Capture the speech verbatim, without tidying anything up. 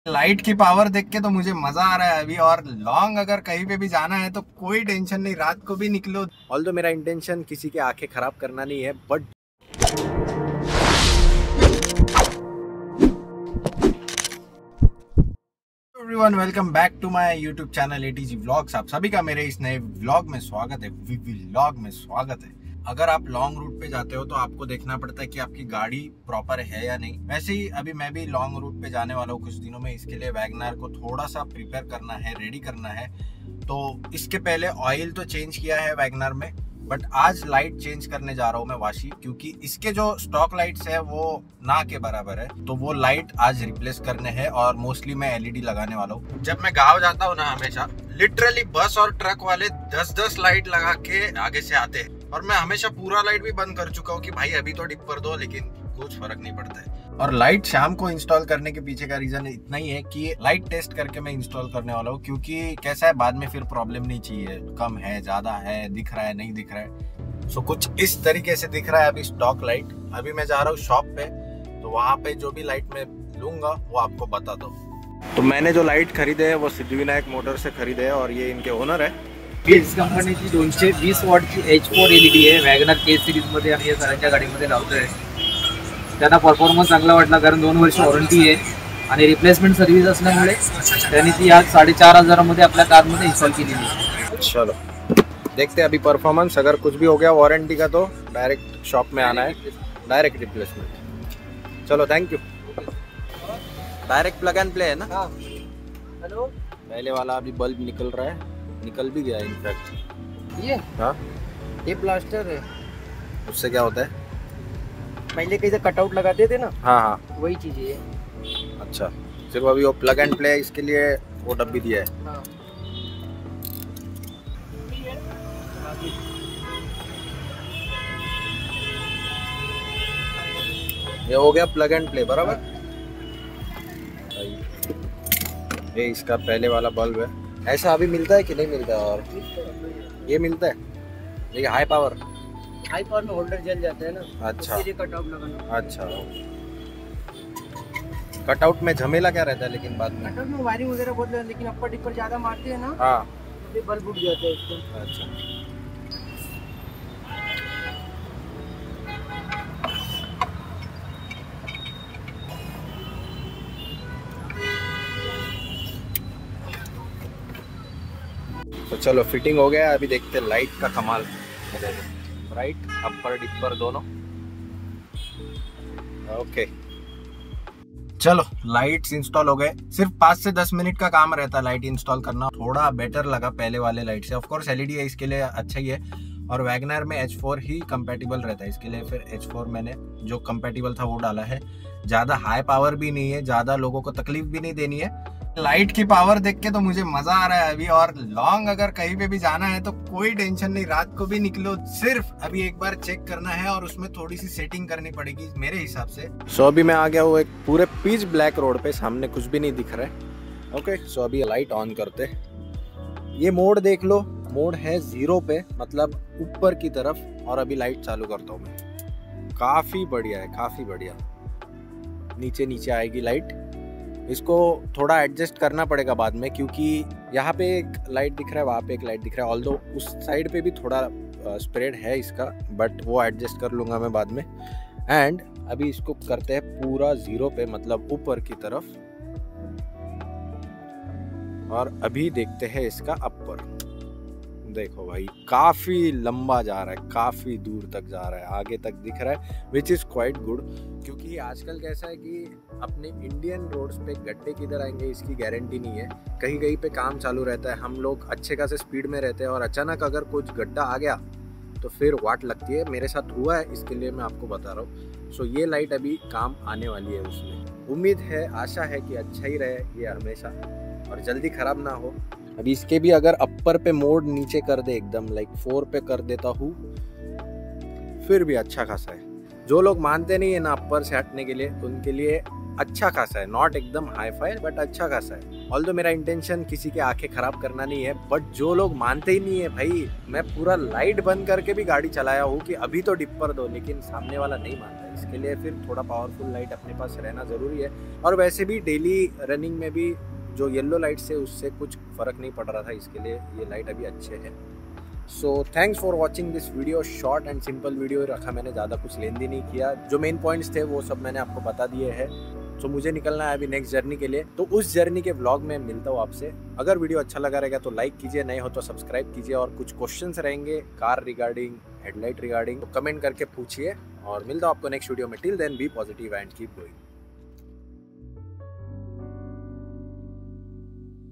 Light की power देख के तो मुझे मजा आ रहा है अभी। और लॉन्ग अगर कहीं पे भी जाना है तो कोई टेंशन नहीं, रात को भी निकलो। ऑल्दो मेरा इंटेंशन किसी की आंखें खराब करना नहीं है, but everyone, welcome back to my YouTube channel ATG vlogs. आप सभी का मेरे इस नए व्लॉग में स्वागत है, व्लॉग में स्वागत है। अगर आप लॉन्ग रूट पे जाते हो तो आपको देखना पड़ता है कि आपकी गाड़ी प्रॉपर है या नहीं। वैसे ही अभी मैं भी लॉन्ग रूट पे जाने वाला हूँ कुछ दिनों में। इसके लिए वैगनआर को थोड़ा सा प्रिपेयर करना है, रेडी करना है। तो इसके पहले ऑयल तो चेंज किया है वैगनआर में, बट आज लाइट चेंज करने जा रहा हूँ मैं वाशी, क्योंकि इसके जो स्टॉक लाइट्स है वो ना के बराबर है। तो वो लाइट आज रिप्लेस करने हैं और मोस्टली मैं एलईडी लगाने वाला हूँ। जब मैं गाँव जाता हूँ ना, हमेशा लिटरली बस और ट्रक वाले दस दस लाइट लगा के आगे से आते हैं, और मैं हमेशा पूरा लाइट भी बंद कर चुका हूँ कि भाई अभी तो डिपर दो, लेकिन कुछ फर्क नहीं पड़ता है। और लाइट शाम को इंस्टॉल करने के पीछे का रीजन इतना ही है कि लाइट टेस्ट करके मैं इंस्टॉल करने वाला हूँ, क्योंकि कैसा है बाद में फिर प्रॉब्लम नहीं चाहिए। कम है, ज्यादा है, दिख रहा है, नहीं दिख रहा है। सो कुछ इस तरीके से दिख रहा है अभी स्टॉक लाइट। अभी मैं जा रहा हूँ शॉप पे, तो वहाँ पे जो भी लाइट मैं लूंगा वो आपको बता दो। तो मैंने जो लाइट खरीदे है वो सिद्धिविनायक मोटर से खरीदे है, और ये इनके ओनर है। फिलिप्स कंपनीची दोनशे वीस वॉटची H four L E D आहे। वॅगनआर के सिरीजमध्ये आम्ही या सरांच्या गाडीमध्ये लावतोय। त्यांना परफॉर्मन्स चांगला वाटला, कारण दोन वर्ष वॉरंटी आहे आणि रिप्लेसमेंट सर्व्हिस असल्यामुळे त्यांनी ती आज साडेचार हजारामध्ये आपल्या कारमध्ये इन्स्टॉल केलेली आहे। चलो देखते हैं अभी परफॉर्मेंस। अगर कुछ भी हो गया वारंटी का तो डायरेक्ट शॉप में आना है, डायरेक्ट रिप्लेसमेंट। चलो thank you. Direct plug and play है ना? हाँ। हेलो, पहले वाला अभी बल्ब निकल रहा है, निकल भी गया इनफैक्ट। ये हाँ, ये प्लास्टर है। उससे क्या होता है? पहले कहीं से कटआउट लगाते थे ना, हाँ हाँ, वही चीज़ है। अच्छा, सिर्फ अभी वो प्लग एंड प्ले इसके लिए वो डब्बी दिया है। हाँ। ये हो गया प्लग एंड प्ले बराबर। ये इसका पहले वाला बल्ब है। ऐसा अभी मिलता है कि नहीं मिलता? और ये मिलता है, ये हाई पावर हाई पावर में होल्डर जल जाता है ना। अच्छा, उसके लिए कटआउट लगाना। अच्छा। कटआउट में झमेला क्या रहता है लेकिन बाद में? कटआउट में वायरिंग वगैरह बहुत है, लेकिन अपर डिपर ज़्यादा मारते हैं ना, हाँ, तो बल्ब उठ जाता है इसका। अच्छा। तो चलो फिटिंग हो गया। अभी देखते हैं लाइट का कमाल। राइट अपर डिपर दोनों ओके। चलो लाइट्स इंस्टॉल हो गए। सिर्फ पाँच से दस मिनट का काम रहता है लाइट इंस्टॉल करना। थोड़ा बेटर लगा पहले वाले लाइट से। ऑफ कोर्स एलईडी है, इसके लिए अच्छा ही है। और वैगनआर में एच फोर ही कंपैटिबल रहता है, इसके लिए फिर एच फोर मैंने जो कंपैटिबल था वो डाला है। ज़्यादा हाई पावर भी नहीं है, ज़्यादा लोगों को तकलीफ भी नहीं देनी है। लाइट की पावर देख के तो मुझे मजा आ रहा है अभी। और लॉन्ग अगर कहीं पे भी जाना है तो कोई टेंशन नहीं, रात को भी निकलो। सिर्फ अभी एक बार चेक करना है और उसमें थोड़ी सी सेटिंग करनी पड़ेगी मेरे हिसाब से। सो अभी मैं आ गया हूँ एक पूरे पीच ब्लैक रोड पे, सामने कुछ भी नहीं दिख रहा है। ओके, सो अभी लाइट ऑन करते। ये मोड देख लो, मोड है जीरो पे, मतलब ऊपर की तरफ। और अभी लाइट चालू करता हूँ मैं। काफी बढ़िया है, काफी बढ़िया। नीचे नीचे आएगी लाइट। इसको थोड़ा एडजस्ट करना पड़ेगा बाद में, क्योंकि यहाँ पे एक लाइट दिख रहा है, वहाँ पे एक लाइट दिख रहा है। ऑल्दो उस साइड पे भी थोड़ा स्प्रेड है इसका, बट वो एडजस्ट कर लूँगा मैं बाद में। एंड अभी इसको करते हैं पूरा जीरो पे, मतलब ऊपर की तरफ। और अभी देखते हैं इसका अपर। देखो भाई, काफ़ी लंबा जा रहा है, काफ़ी दूर तक जा रहा है, आगे तक दिख रहा है, विच इज़ क्वाइट गुड। क्योंकि आजकल कैसा है कि अपने इंडियन रोड्स पे गड्ढे किधर आएंगे इसकी गारंटी नहीं है। कहीं कहीं पे काम चालू रहता है, हम लोग अच्छे खासे स्पीड में रहते हैं, और अचानक अगर कुछ गड्ढा आ गया तो फिर वाट लगती है। मेरे साथ हुआ है, इसके लिए मैं आपको बता रहा हूँ। सो ये लाइट अभी काम आने वाली है उसमें। उम्मीद है, आशा है कि अच्छा ही रहे ये हमेशा, और जल्दी ख़राब ना हो। अभी इसके भी अगर अपर पे मोड नीचे कर दे, एकदम लाइक फोर पे कर देता हूँ, फिर भी अच्छा खासा है। जो लोग मानते नहीं है ना अपर से हटने के लिए, उनके लिए अच्छा खासा है। नॉट एकदम हाई फाई, बट अच्छा खासा है। ऑल्दो मेरा इंटेंशन किसी के आंखें खराब करना नहीं है, बट जो लोग मानते ही नहीं है भाई, मैं पूरा लाइट बंद करके भी गाड़ी चलाया हूँ कि अभी तो डिपर दो, लेकिन सामने वाला नहीं मानता है। इसके लिए फिर थोड़ा पावरफुल लाइट अपने पास रहना ज़रूरी है। और वैसे भी डेली रनिंग में भी जो येलो लाइट से उससे कुछ फ़र्क नहीं पड़ रहा था, इसके लिए ये लाइट अभी अच्छे है। So thanks for watching this video. Short and simple video रखा मैंने, ज़्यादा कुछ लेंदी नहीं किया। जो मेन पॉइंट्स थे वो सब मैंने आपको बता दिए हैं। तो मुझे निकलना है अभी नेक्स्ट जर्नी के लिए, तो उस जर्नी के व्लॉग में मिलता हूँ आपसे। अगर वीडियो अच्छा लगा रहेगा तो लाइक कीजिए, नए हो तो सब्सक्राइब कीजिए, और कुछ क्वेश्चंस रहेंगे कार रिगार्डिंग, हेडलाइट रिगार्डिंग, तो कमेंट करके पूछिए। और मिलता हूँ आपको नेक्स्ट वीडियो में। Till then be positive and keep going.